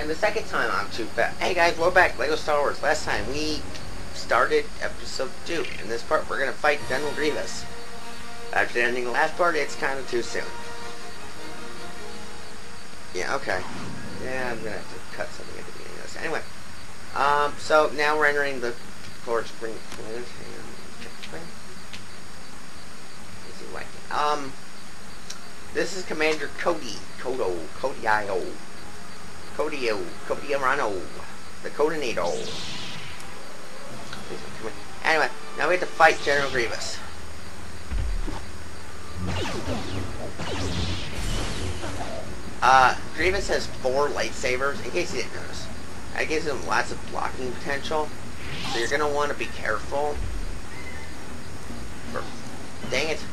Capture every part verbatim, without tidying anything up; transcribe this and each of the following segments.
And the second time I'm too fast. Hey guys, we're back. Lego Star Wars. Last time we started episode two. In this part, we're gonna fight General Grievous. After ending the last part, it's kind of too soon. Yeah, okay. Yeah, I'm gonna have to cut something at the beginning of this. Anyway, um, so now we're entering the core spring. Um, this is Commander Cody, Kodo, Cody-io, Cody-o, Cody-arano, the Codinado. Anyway, now we have to fight General Grievous. Uh, Grievous has four lightsabers, in case you didn't notice. That gives him lots of blocking potential, so you're gonna want to be careful. For, dang it.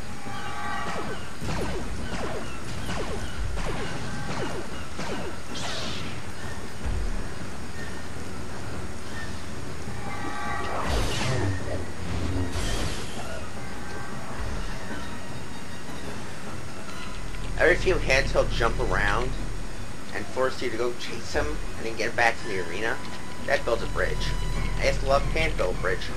Every few hits, he'll jump around and force you to go chase him and then get back to the arena. That builds a bridge. I just love can't build a bridge.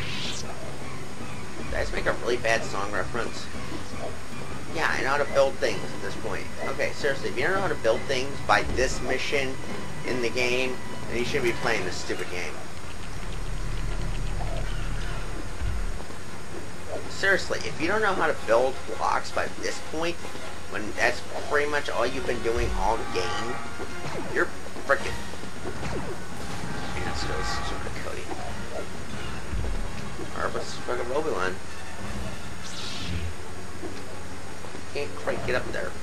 Did I just make a really bad song reference? Yeah, I know how to build things at this point. Okay, seriously, if you don't know how to build things by this mission in the game, then you shouldn't be playing this stupid game. Seriously, if you don't know how to build blocks by this point, when that's pretty much all you've been doing all game, you're frickin'. Man, that's really stupid, Cody. Or what's fucking Obi-Wan? Can't quite get up there.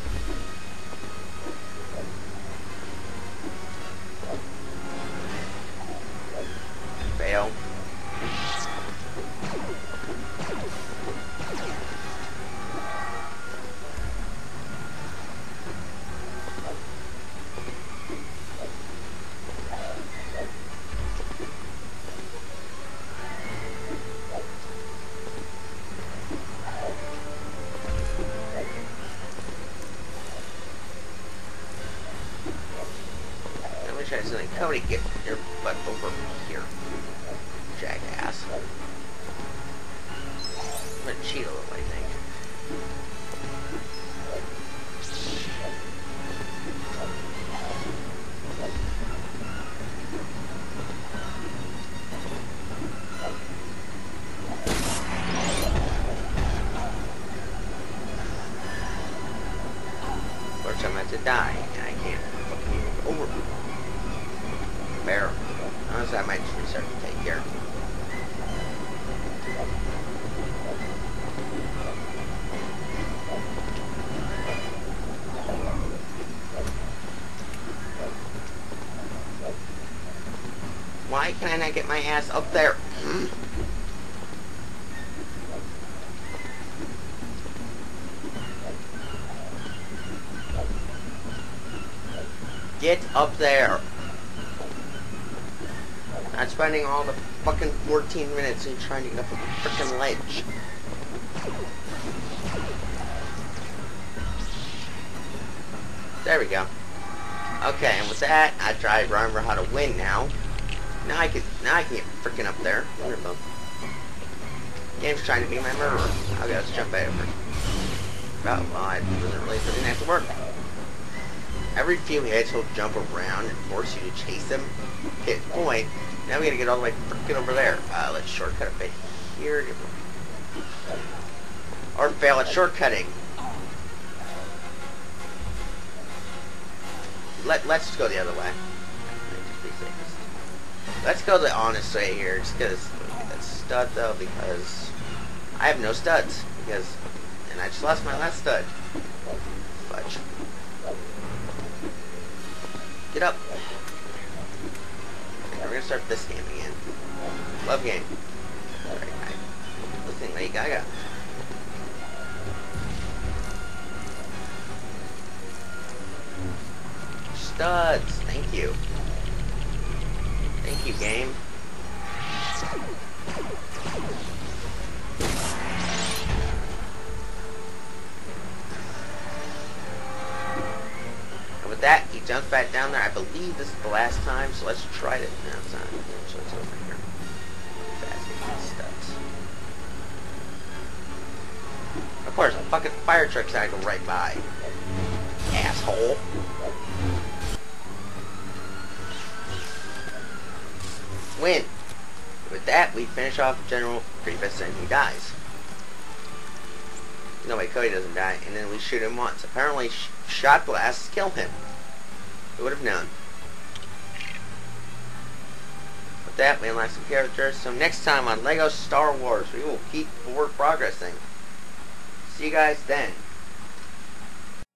Fail. Try something. Cody, get your butt over here, jackass. I'm gonna cheat a little, I think. Of course, I'm about to die, and I can't fucking move over. Bear. Honestly, I might just restart to take care. Why can I not get my ass up there? Hmm? Get up there. Not spending all the fucking fourteen minutes in trying to get up a frickin' ledge. There we go. Okay, and with that, I try to remember how to win now. Now I can, now I can get frickin' up there. Wonderful. Game's trying to be my murderer. Okay, let's jump over. Oh, well, I wasn't really, didn't have to work. Every few hits, he'll jump around and force you to chase him. Hit point. Now we gotta get all the way frickin' over there. Uh, let's shortcut a bit here. Or fail at shortcutting. Let, let's go the other way. Let's go the honest way here, just because that stud though, because I have no studs. Because, and I just lost my last stud. Fudge. Get up. We're gonna start this game again. Love game. Alright, I listen, Lady Gaga. Studs, thank you. Thank you, game. that, he jumps back down there. I believe this is the last time, so let's try it. No, it's not. So it's over here. Fascinating stuff. Of course, a fucking fire truck's had to go right by. Asshole. Win. With that, we finish off General Grievous and he dies. No way, Cody doesn't die, and then we shoot him once. Apparently, sh shot blasts kill him. Who would have known? With that, we unlock some characters. So next time on LEGO Star Wars, we will keep forward progressing. See you guys then.